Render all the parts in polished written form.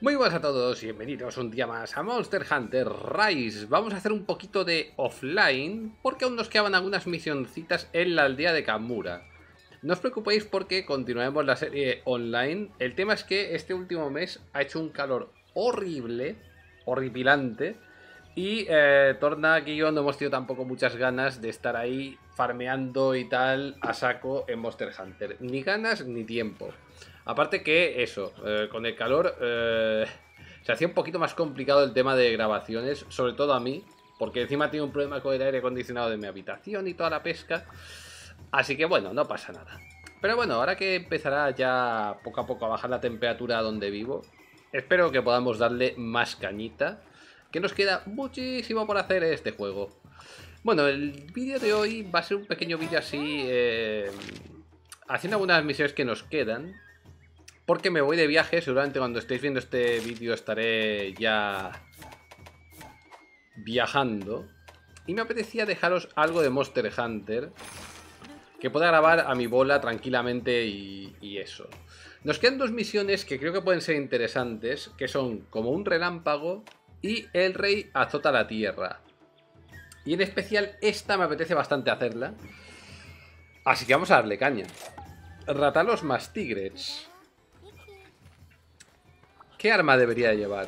Muy buenas a todos y bienvenidos un día más a Monster Hunter Rise. Vamos a hacer un poquito de offline porque aún nos quedaban algunas misioncitas en la aldea de Kamura. No os preocupéis porque continuaremos la serie online. El tema es que este último mes ha hecho un calor horrible, horripilante. Y Torna aquí y yo no hemos tenido tampoco muchas ganas de estar ahí farmeando y tal a saco en Monster Hunter. Ni ganas ni tiempo. Aparte que eso, con el calor se hacía un poquito más complicado el tema de grabaciones, sobre todo a mí, porque encima tengo un problema con el aire acondicionado de mi habitación y toda la pesca. Así que bueno, no pasa nada. Pero bueno, ahora que empezará ya poco a poco a bajar la temperatura donde vivo, espero que podamos darle más cañita, que nos queda muchísimo por hacer en este juego. Bueno, el vídeo de hoy va a ser un pequeño vídeo así, haciendo algunas misiones que nos quedan, porque me voy de viaje. Seguramente cuando estéis viendo este vídeo estaré ya viajando. Y me apetecía dejaros algo de Monster Hunter que pueda grabar a mi bola tranquilamente y eso. Nos quedan dos misiones que creo que pueden ser interesantes, que son como un relámpago y el rey azota la tierra. Y en especial esta me apetece bastante hacerla. Así que vamos a darle caña. Ratalos más tigres. ¿Qué arma debería llevar?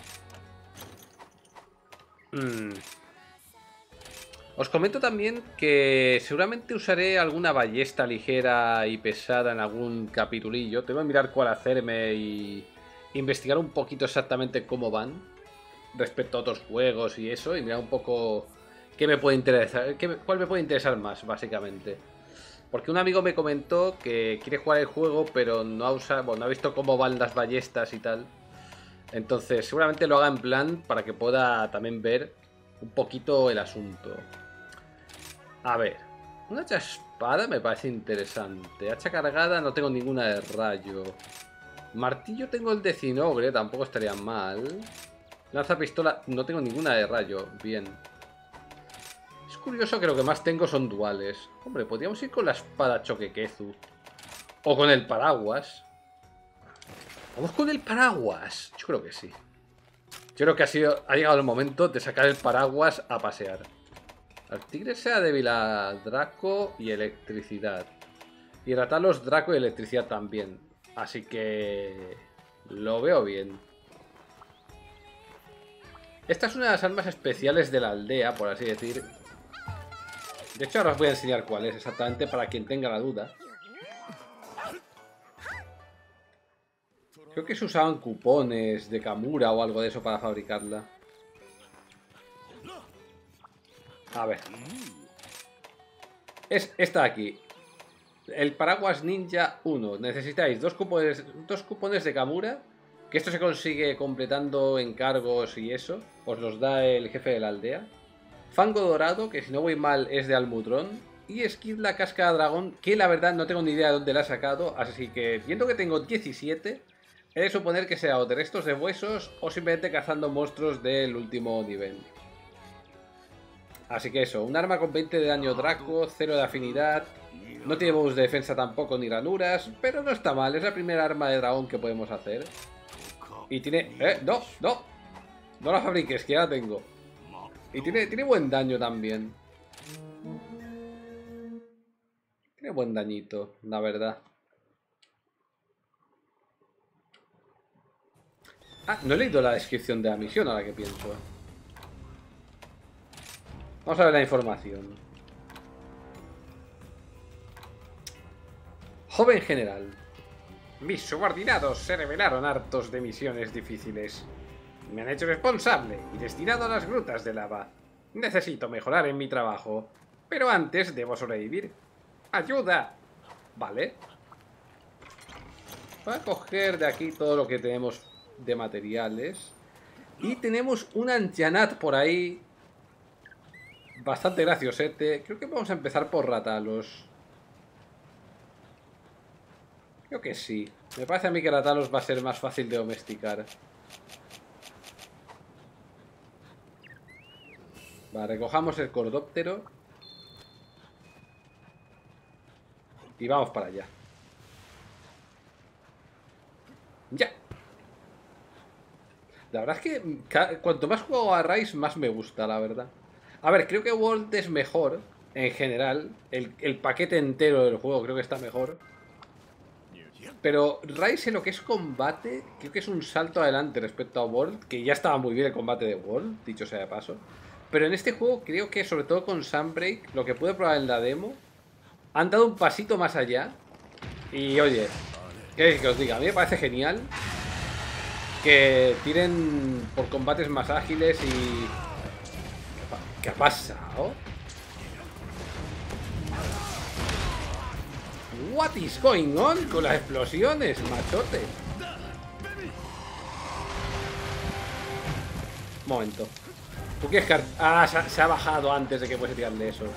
Os comento también que seguramente usaré alguna ballesta ligera y pesada en algún capitulillo. Tengo que mirar cuál hacerme y investigar un poquito exactamente cómo van respecto a otros juegos y eso, y mirar un poco qué me puede interesar, cuál me puede interesar más, básicamente. Porque un amigo me comentó que quiere jugar el juego, pero no ha usado, bueno, no ha visto cómo van las ballestas y tal. Entonces, seguramente lo haga en plan para que pueda también ver un poquito el asunto. A ver, un hacha espada me parece interesante. Hacha cargada no tengo ninguna de rayo. Martillo tengo el de cinogre, tampoco estaría mal. Lanza pistola no tengo ninguna de rayo, bien. Es curioso que lo que más tengo son duales. Hombre, podríamos ir con la espada Choquequezu. O con el paraguas. ¿Vamos con el paraguas? Yo creo que sí. Yo creo que ha llegado el momento de sacar el paraguas a pasear. Al tigre sea débil a Draco y electricidad. Y Ratalos, Draco y electricidad también. Así que lo veo bien. Esta es una de las armas especiales de la aldea, por así decir. De hecho, ahora os voy a enseñar cuál es exactamente para quien tenga la duda. Creo que se usaban cupones de Kamura o algo de eso para fabricarla. A ver. Es esta de aquí. El paraguas ninja 1. Necesitáis dos cupones de Kamura. Que esto se consigue completando encargos y eso. Os los da el jefe de la aldea. Fango dorado, que si no voy mal es de Almudrón. Y Skid la casca de dragón, que la verdad no tengo ni idea de dónde la ha sacado. Así que viendo que tengo 17, he de suponer que sea o de restos de huesos o simplemente cazando monstruos del último nivel. Así que eso, un arma con 20 de daño Draco, 0 de afinidad. No tiene bonus de defensa tampoco ni ranuras, pero no está mal, es la primera arma de dragón que podemos hacer. Y tiene... ¡No! ¡No! No la fabriques, que ya la tengo. Y tiene buen daño también. Tiene buen dañito, la verdad. Ah, no he leído la descripción de la misión ahora que pienso. Vamos a ver la información. Joven general. Mis subordinados se revelaron hartos de misiones difíciles. Me han hecho responsable y destinado a las grutas de lava. Necesito mejorar en mi trabajo, pero antes debo sobrevivir. ¡Ayuda! Vale. Voy a coger de aquí todo lo que tenemos de materiales. Y tenemos un ancianat por ahí. Bastante graciosete. Creo que vamos a empezar por Ratalos. Creo que sí. Me parece a mí que Ratalos va a ser más fácil de domesticar. Vale, recojamos el cordóptero. Y vamos para allá. ¡Ya! La verdad es que cuanto más juego a Rise, más me gusta, la verdad. A ver, creo que World es mejor, en general. El paquete entero del juego creo que está mejor. Pero Rise en lo que es combate, creo que es un salto adelante respecto a World, que ya estaba muy bien el combate de World, dicho sea de paso. Pero en este juego creo que, sobre todo con Sunbreak, lo que pude probar en la demo, han dado un pasito más allá. Y oye, ¿qué queréis que os diga? A mí me parece genial que tiren por combates más ágiles y... ¿Qué ha pasado? What is going on con las explosiones, machote? Un momento. ¿Tú quieres que... Ah, se ha bajado antes de que puedes tirarle eso.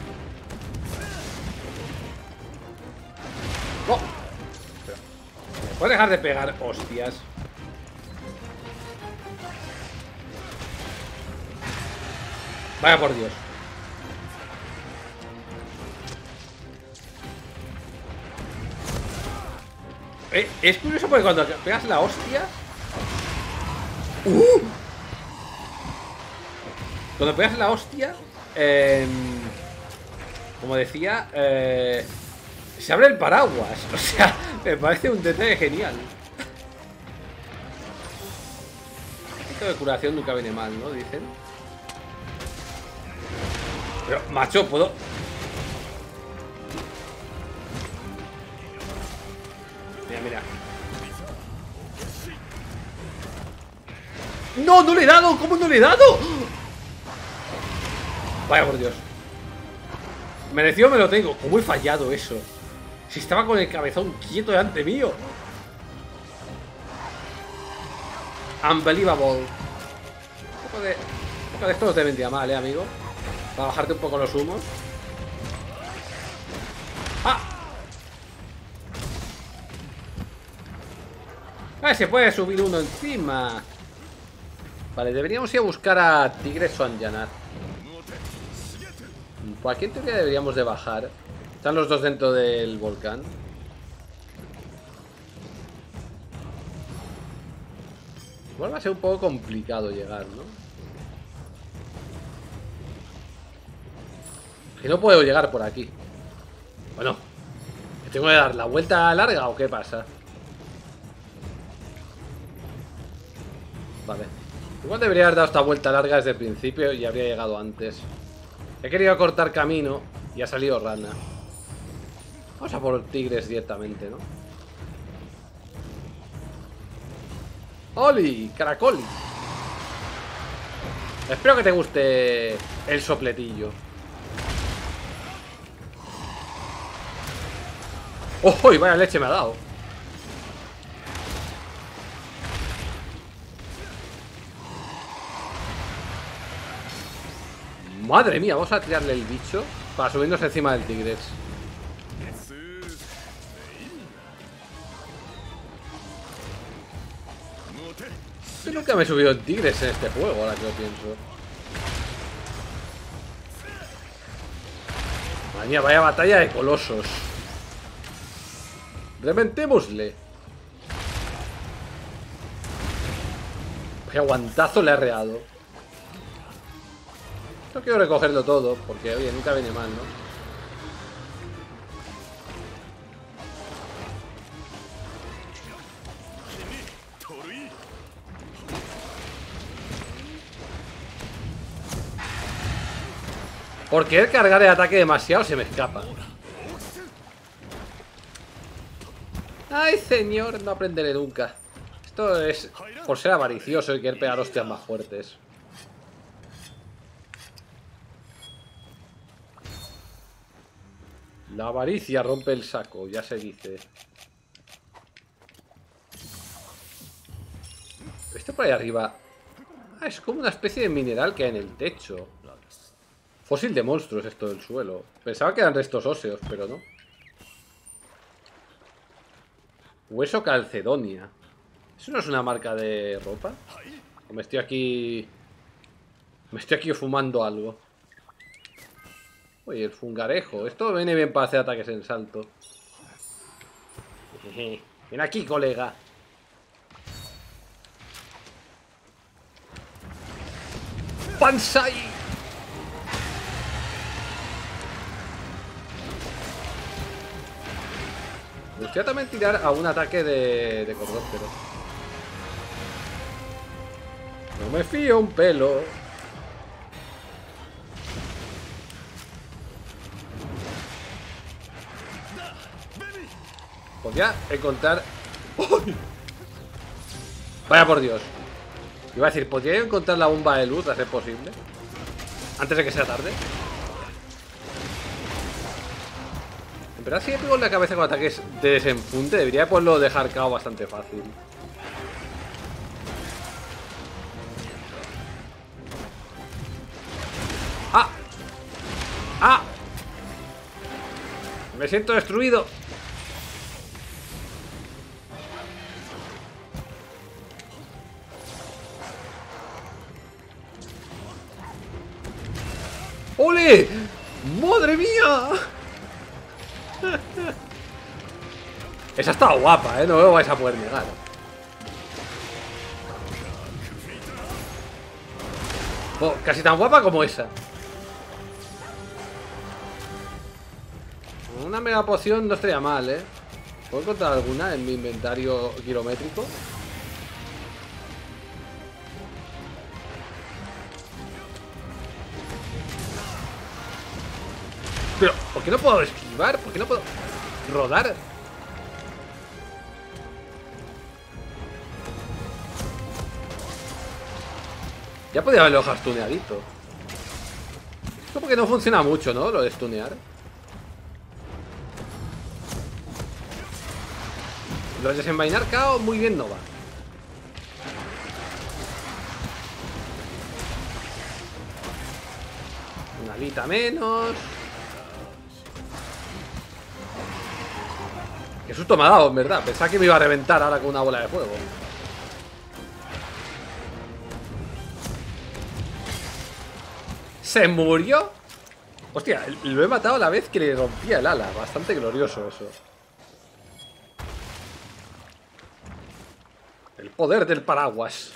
¡Oh! Pero, ¿me puedes dejar de pegar hostias? Vaya por Dios. Es curioso porque cuando pegas la hostia... Cuando pegas la hostia... como decía... se abre el paraguas. O sea, me parece un detalle genial. Un poquito de curación nunca viene mal, ¿no? Dicen. Pero, macho, puedo... Mira, mira. ¡No! ¡No le he dado! ¿Cómo no le he dado? Vaya por Dios. Merecido me lo tengo. ¿Cómo he fallado eso? Si estaba con el cabezón quieto delante mío. Unbelievable. Un poco de esto no te vendría mal, amigo. Para bajarte un poco los humos. ¡Ah! ¡Ah! Se puede subir uno encima. Vale, deberíamos ir a buscar a Tigres o Anjanar. Por aquí en teoría deberíamos de bajar. Están los dos dentro del volcán. Igual va a ser un poco complicado llegar, ¿no? Que no puedo llegar por aquí. Bueno, ¿me tengo que dar la vuelta larga o qué pasa? Vale. Igual debería haber dado esta vuelta larga desde el principio y habría llegado antes. He querido cortar camino y ha salido rana. Vamos a por tigres directamente, ¿no? ¡Oli! ¡Caracol! Espero que te guste el sopletillo. ¡Oh! ¡Y vaya leche me ha dado! Madre mía, vamos a tirarle el bicho para subirnos encima del tigres. Yo nunca me he subido en tigres en este juego, ahora que lo pienso. Madre mía, vaya batalla de colosos. Reventémosle. Vaya guantazo le ha reado. No quiero recogerlo todo, porque oye, nunca viene mal, ¿no? Por querer cargar el ataque demasiado se me escapa. Ay, señor, no aprenderé nunca. Esto es por ser avaricioso y querer pegar hostias más fuertes. La avaricia rompe el saco, ya se dice. Esto por ahí arriba... Ah, es como una especie de mineral que hay en el techo. Fósil de monstruos esto del suelo. Pensaba que eran restos óseos, pero no. Hueso calcedonia. ¿Eso no es una marca de ropa? ¿O me estoy aquí... Me estoy aquí fumando algo? Oye, el fungarejo. Esto viene bien para hacer ataques en salto. Ven aquí, colega. ¡Banzai! Me gustaría también tirar a un ataque de cordón, pero no me fío un pelo. Podría encontrar... ¡Uy! Vaya por Dios. Iba a decir, podría encontrar la bomba de luz a ser posible antes de que sea tarde. En verdad, si le pego en la cabeza con ataques de desenfunde, debería poderlo dejar cao bastante fácil. ¡Ah! ¡Ah! Me siento destruido. ¡Ole! ¡Madre mía! Esa está guapa, ¿eh? No me lo vais a poder negar. Oh, casi tan guapa como esa. Una mega poción no estaría mal, ¿eh? ¿Puedo encontrar alguna en mi inventario kilométrico? Pero, ¿por qué no puedo esquivar? ¿Por qué no puedo rodar? Ya podía haberlo dejado stuneadito. Esto porque no funciona mucho, ¿no? Lo de stunear. Lo de desenvainar cao muy bien no va. Una alita menos. Qué susto me ha dado, en verdad. Pensaba que me iba a reventar ahora con una bola de fuego. ¿Se murió? Hostia, lo he matado a la vez que le rompía el ala. Bastante glorioso eso. El poder del paraguas.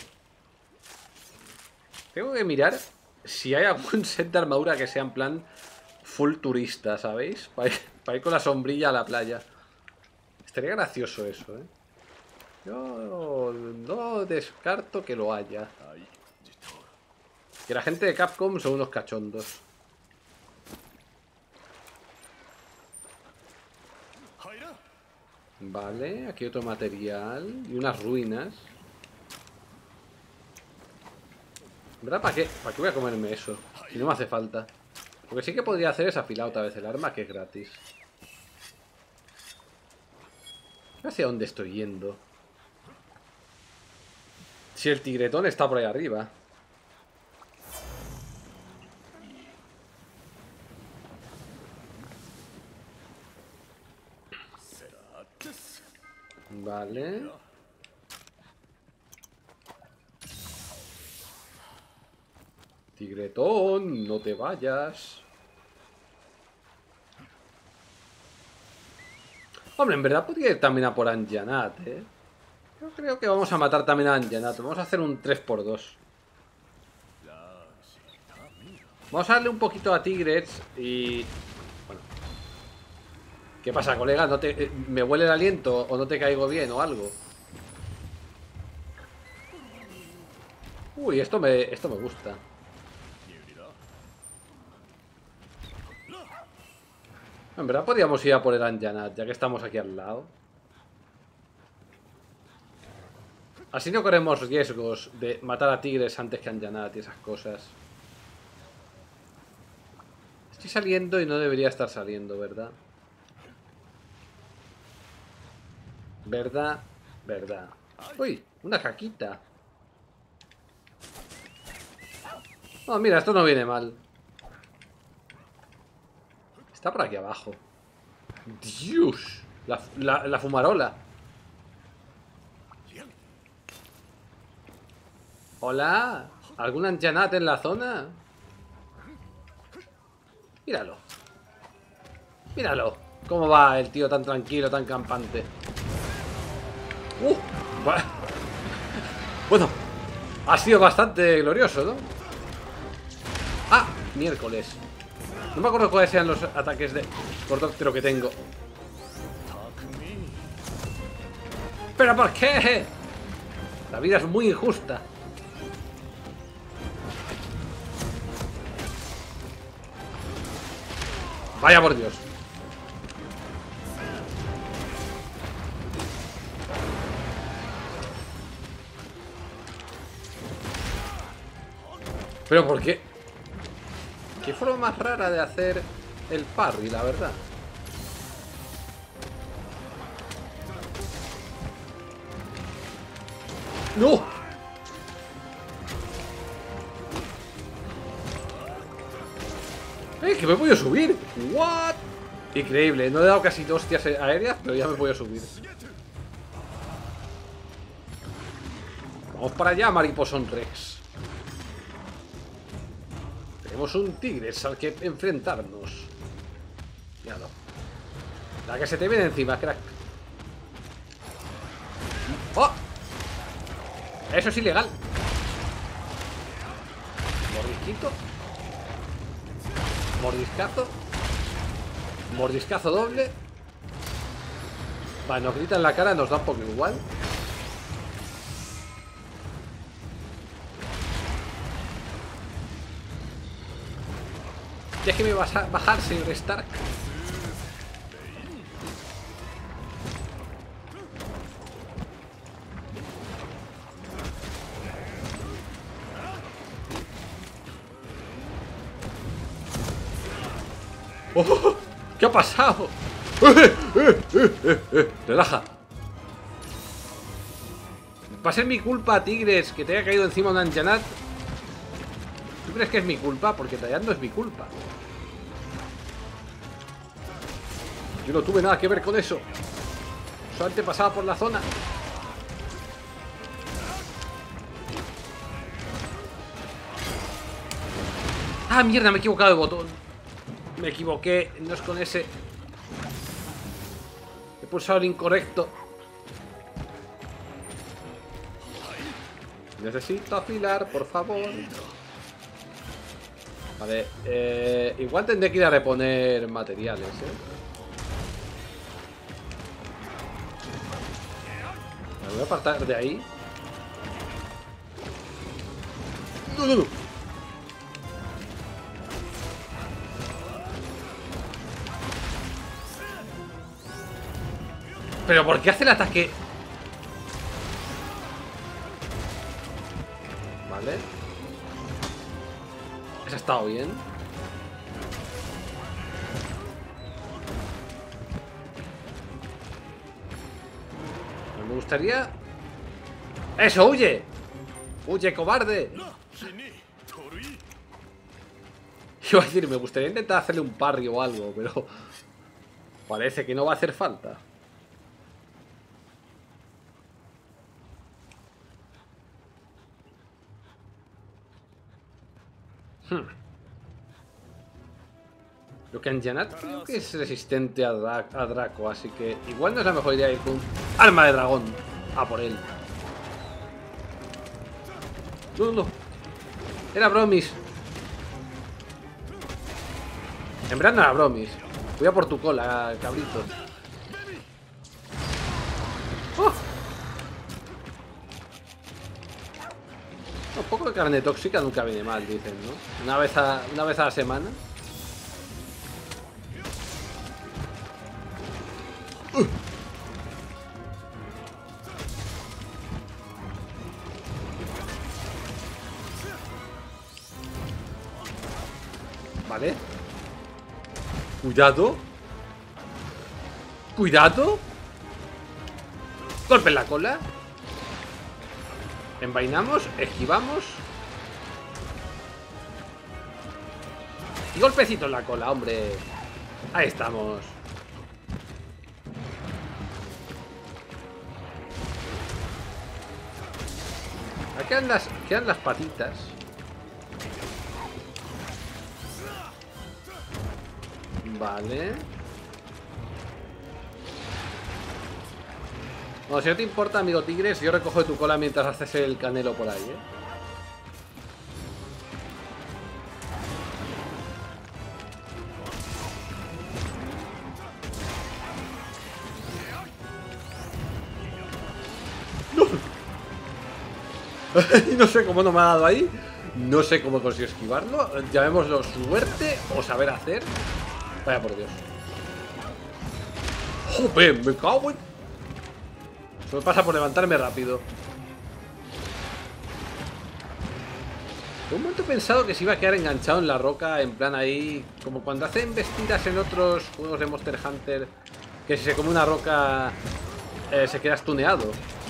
Tengo que mirar si hay algún set de armadura que sea en plan full turista, ¿sabéis? Para ir con la sombrilla a la playa. Estaría gracioso eso, ¿eh? Yo no descarto que lo haya. Que la gente de Capcom son unos cachondos. Vale, aquí otro material. Y unas ruinas. ¿Verdad? ¿Para qué? ¿Para qué voy a comerme eso? Si no me hace falta. Lo que sí que podría hacer es afilar otra vez el arma, que es gratis. ¿Hacia dónde estoy yendo? Si el tigretón está por ahí arriba. Vale. Tigretón, no te vayas. Hombre, en verdad podría ir también a por Anjanat, ¿eh? Yo creo que vamos a matar también a Anjanat. Vamos a hacer un 3×2. Vamos a darle un poquito a Tigrets y... Bueno. ¿Qué pasa, colega? ¿No te, ¿me huele el aliento o no te caigo bien o algo? Uy, esto me gusta. En verdad podríamos ir a por el Anjanat, ya que estamos aquí al lado. Así no corremos riesgos de matar a tigres antes que a Anjanat y esas cosas. Estoy saliendo y no debería estar saliendo, ¿verdad? ¿Verdad? ¿Verdad? Uy, una caquita. Oh, mira, esto no viene mal. Está por aquí abajo. Dios. La fumarola. Hola. ¿Algún Anjanat en la zona? Míralo. Míralo. ¿Cómo va el tío tan tranquilo, tan campante? Bueno. Ha sido bastante glorioso, ¿no? ¡Ah! Miércoles. No me acuerdo cuáles sean los ataques de Gordóptero que tengo. ¿Pero por qué? La vida es muy injusta. Vaya por Dios. ¿Pero por qué? Qué forma más rara de hacer el parry, la verdad. ¡No! ¡Que me he podido subir! ¿What? Increíble, no he dado casi 2 hostias aéreas, pero ya me he podido subir. Vamos para allá, Mariposón Rex. Tenemos un Tigres al que enfrentarnos. Míralo. La que se te viene encima, crack. ¡Oh! Eso es ilegal. Mordisquito. Mordiscazo. Mordiscazo doble. Vale, nos grita en la cara, nos da un poco igual. Déjeme bajar, señor Stark. ¡Oh! ¿Qué ha pasado? Relaja. Va a ser mi culpa, Tigres, que te haya caído encima un Anjanat. ¿Tú crees que es mi culpa? Porque tallar no es mi culpa. Yo no tuve nada que ver con eso. Solamente pasaba por la zona. ¡Ah, mierda! Me he equivocado de botón. Me equivoqué. No es con ese. He pulsado el incorrecto. Necesito afilar, por favor. Vale, igual tendré que ir a reponer materiales, Me voy a apartar de ahí. No, no, no. ¿Pero por qué hace el ataque? Vale. Eso ha estado bien. Me gustaría... ¡Eso, huye! ¡Huye, cobarde! Iba a decir, me gustaría intentar hacerle un parry o algo, pero... parece que no va a hacer falta. Lo que Anjanat creo que es resistente a Draco, así que igual no es la mejor idea ir con un arma de dragón a por él. No, no, era Bromis. En verdad no era Bromis. Voy a por tu cola, cabrito. ¡Oh! Un poco de carne tóxica nunca viene mal, dicen, ¿no? Una vez a la semana. Vale. Cuidado. Cuidado. Golpe en la cola. Envainamos, esquivamos. Y golpecito en la cola, hombre. Ahí estamos. Aquí quedan las patitas. Vale. Bueno, si no te importa, amigo Tigres, yo recojo de tu cola mientras haces el canelo por ahí, No sé cómo no me ha dado ahí. No sé cómo consigo esquivarlo. Llamémoslo suerte o saber hacer. Vaya por Dios. ¡Joder! Me cago en... Eso me pasa por levantarme rápido. Por un momento he pensado que se iba a quedar enganchado en la roca. En plan ahí... Como cuando hacen embestidas en otros juegos de Monster Hunter. Que si se come una roca... se queda stuneado.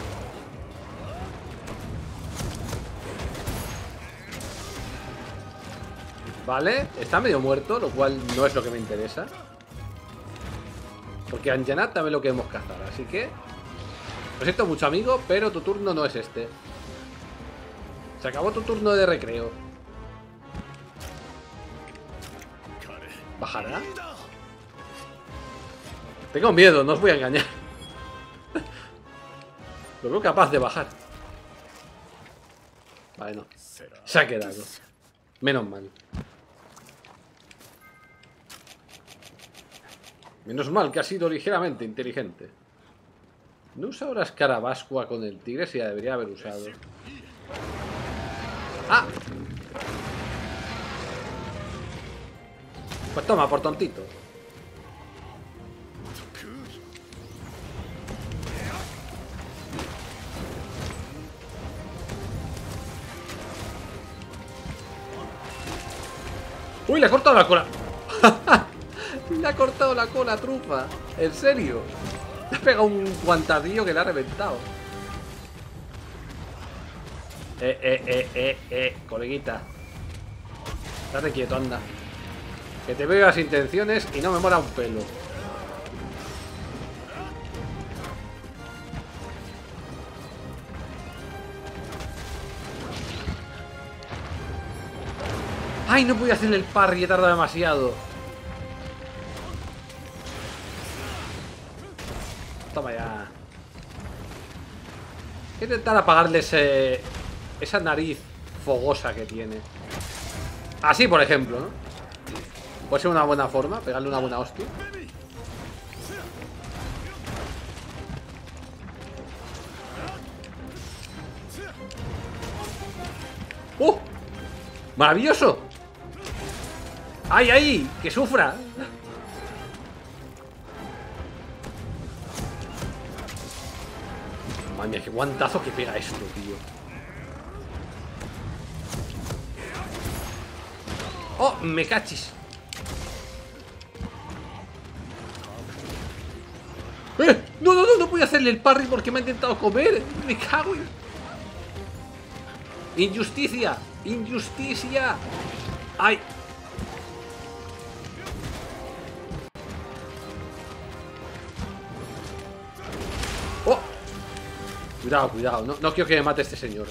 Vale, está medio muerto, lo cual no es lo que me interesa. Porque a Anjanat también lo queremos cazar, así que... Lo siento mucho, amigo, pero tu turno no es este. Se acabó tu turno de recreo. ¿Bajará? Tengo miedo, no os voy a engañar. Lo veo capaz de bajar. Vale, no. Se ha quedado. Menos mal. Menos mal que ha sido ligeramente inteligente. No usa ahora escarabascua con el tigre, si ya debería haber usado. ¡Ah! Pues toma, por tontito. ¡Uy, le ha cortado la cola! Le ha cortado la cola, trufa. ¿En serio? Le ha pegado un guantadillo que le ha reventado. Coleguita. Date quieto, anda. Que te veo las intenciones y no me mola un pelo. ¡Ay, no podía hacer el parry! He tardado demasiado. Toma ya. Hay que intentar apagarle esa nariz fogosa que tiene. Así, por ejemplo, ¿no? Puede ser una buena forma, pegarle una buena hostia. ¡Oh! ¡Maravilloso! ¡Ay, ay! ¡Que sufra! Madre mía, qué guantazo que pega esto, tío. ¡Oh! ¡Me cachis! ¡No, no, no! No voy a hacerle el parry porque me ha intentado comer. ¡Me cago en... ¡Injusticia! ¡Injusticia! ¡Ay! ¡Oh! Cuidado, cuidado. No quiero que me mate este señor.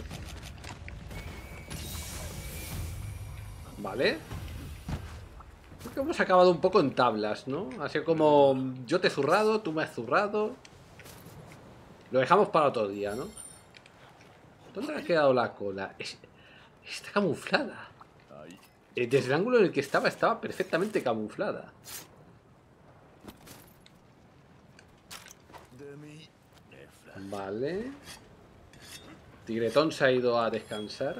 Vale. Creo que hemos acabado un poco en tablas, ¿no? Así como yo te he zurrado, tú me has zurrado. Lo dejamos para otro día, ¿no? ¿Dónde ha quedado la cola? Está camuflada. Desde el ángulo en el que estaba perfectamente camuflada. Vale. Tigretón se ha ido a descansar.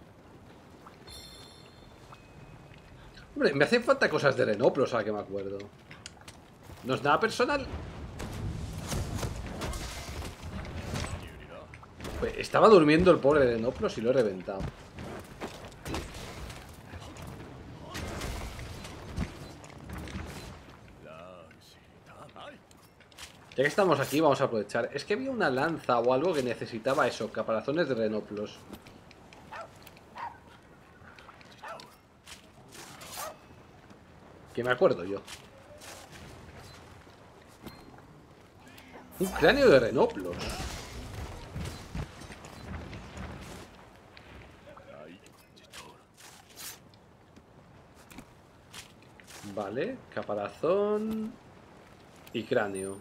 Hombre, me hacen falta cosas de Renoplos, ahora que me acuerdo. No es nada personal. Pues estaba durmiendo el pobre Renoplos y lo he reventado. Ya que estamos aquí, vamos a aprovechar. Es que había una lanza o algo que necesitaba eso, caparazones de Renoplos. Que me acuerdo yo. Un cráneo de Renoplos. Vale, caparazón y cráneo.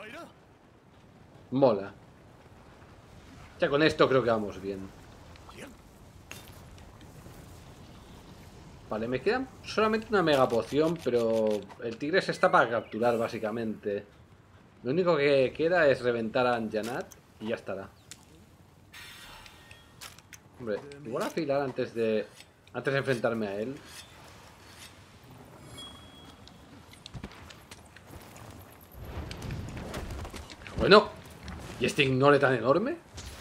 Mola. Ya con esto creo que vamos bien. Vale, me queda solamente una mega poción, pero el tigre se está para capturar, básicamente. Lo único que queda es reventar a Anjanat y ya estará. Hombre, igual afilar antes de enfrentarme a él. Bueno, ¿y este ignore tan enorme?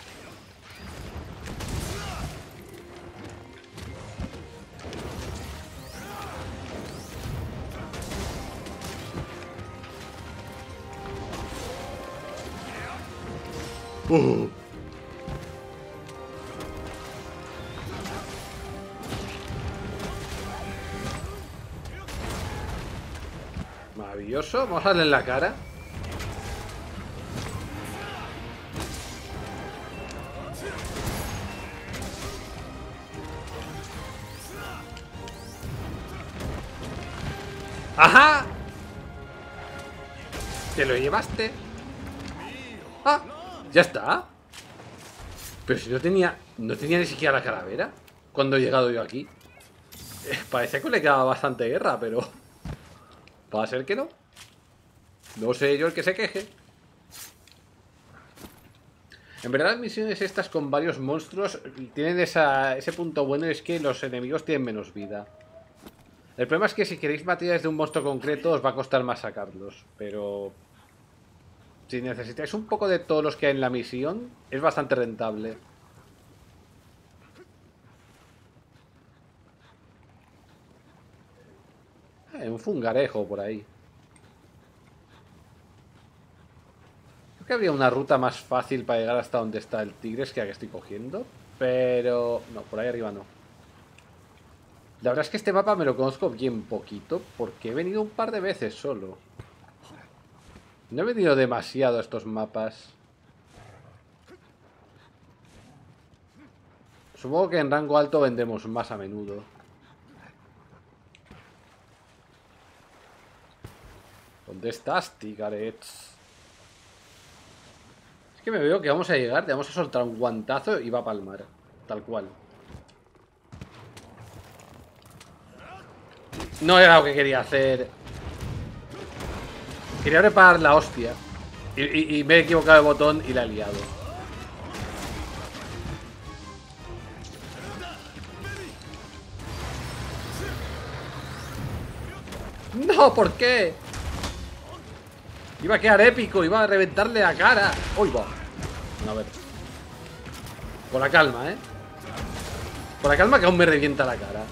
Maravilloso, vamos a darle en la cara. ¡Ajá! ¿Te lo llevaste? ¡Ah! ¿Ya está? Pero si no tenía ni siquiera la calavera cuando he llegado yo aquí. Parece que le quedaba bastante guerra, pero ¿va a ser que no? No sé yo el que se queje. En verdad las misiones estas con varios monstruos tienen ese punto bueno, es que los enemigos tienen menos vida. El problema es que si queréis materiales de un monstruo concreto os va a costar más sacarlos. Pero si necesitáis un poco de todos los que hay en la misión, es bastante rentable. Un fungarejo por ahí. Creo que habría una ruta más fácil para llegar hasta donde está el tigres que la que estoy cogiendo. Pero no, por ahí arriba no. La verdad es que este mapa me lo conozco bien poquito, porque he venido un par de veces solo. No he venido demasiado a estos mapas. Supongo que en rango alto vendremos más a menudo. ¿Dónde estás, Tigarets? Es que me veo que vamos a llegar, te vamos a soltar un guantazo y va a palmar. Tal cual. No era lo que quería hacer. Quería preparar la hostia. Y me he equivocado de botón y la he liado. ¡No! ¿Por qué? Iba a quedar épico, iba a reventarle la cara. ¡Uy, va! A ver. Con la calma, ¿eh? Con la calma que aún me revienta la cara.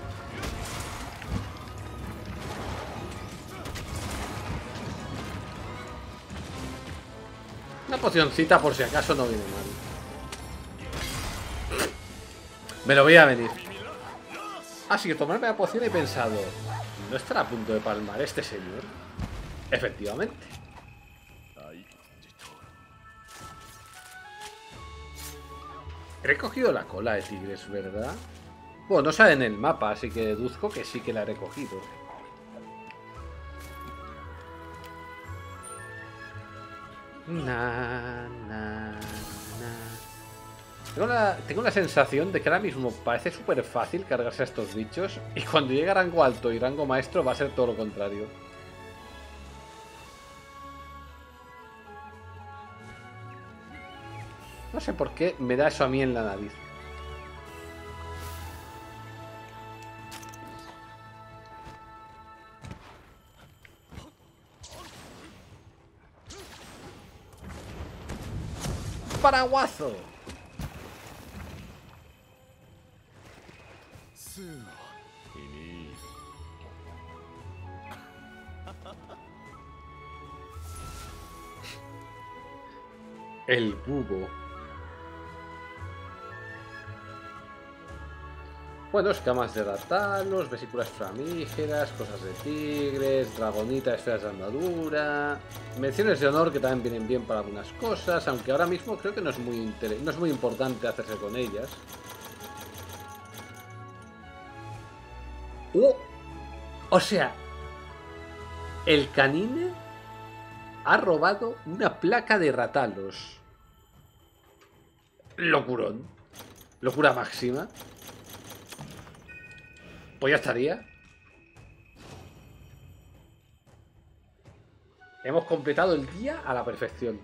Una pocioncita por si acaso no viene mal. Me lo voy a venir. Así que tomarme la poción y he pensado, ¿no estará a punto de palmar este señor? Efectivamente. He recogido la cola de tigres, ¿verdad? Bueno, no sale en el mapa, así que deduzco que sí que la he recogido. Tengo la sensación de que ahora mismo parece súper fácil cargarse a estos bichos y cuando llegue a rango alto y rango maestro va a ser todo lo contrario. No sé por qué me da eso a mí en la nariz. ¡Paraguazo! El bubo. Bueno, escamas de ratalos, vesículas flamígeras, cosas de tigres, dragonita, esferas de armadura. Menciones de honor que también vienen bien para algunas cosas, aunque ahora mismo creo que no es muy importante hacerse con ellas. ¡Oh! O sea, el canine ha robado una placa de ratalos. Locurón. Locura máxima. Pues ya estaría. Hemos completado el día a la perfección.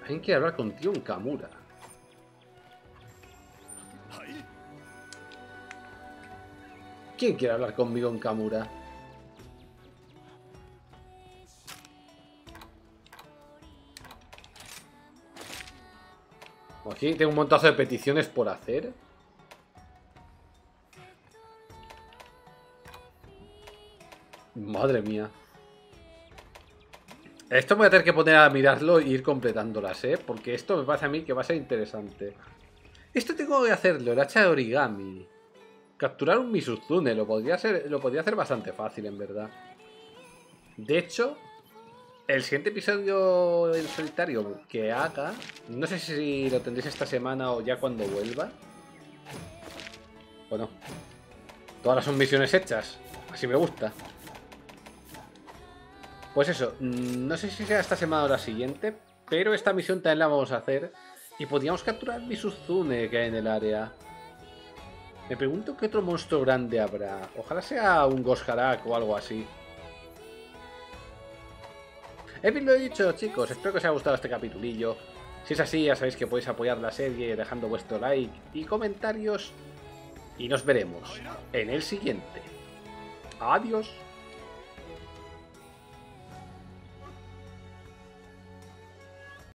Alguien quiere hablar contigo en Kamura. ¿Quién quiere hablar conmigo en Kamura? Aquí tengo un montazo de peticiones por hacer. Madre mía. Esto me voy a tener que poner a mirarlo e ir completándolas, ¿eh? Porque esto me parece a mí que va a ser interesante. Esto tengo que hacerlo, el hacha de origami. Capturar un Mizuzune, lo podría hacer bastante fácil, en verdad. De hecho, el siguiente episodio en solitario que haga, no sé si lo tendréis esta semana o ya cuando vuelva. Bueno, todas son misiones hechas, así me gusta. Pues eso, no sé si sea esta semana o la siguiente, pero esta misión también la vamos a hacer. Y podríamos capturar Mizuzune que hay en el área. Me pregunto qué otro monstruo grande habrá. Ojalá sea un Gosharak o algo así. En fin, lo he dicho, chicos. Espero que os haya gustado este capitulillo. Si es así, ya sabéis que podéis apoyar la serie dejando vuestro like y comentarios. Y nos veremos en el siguiente. Adiós.